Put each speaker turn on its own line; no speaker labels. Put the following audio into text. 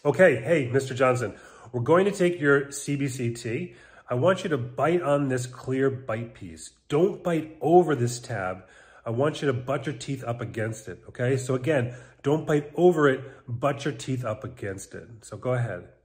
Okay, hey, Mr. Johnson, we're going to take your CBCT. I want you to bite on this clear bite piece. Don't bite over this tab. I want you to butt your teeth up against it, okay? So again, don't bite over it, butt your teeth up against it. So go ahead.